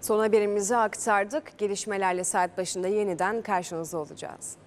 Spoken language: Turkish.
Son haberimizi aktardık. Gelişmelerle saat başında yeniden karşınızda olacağız.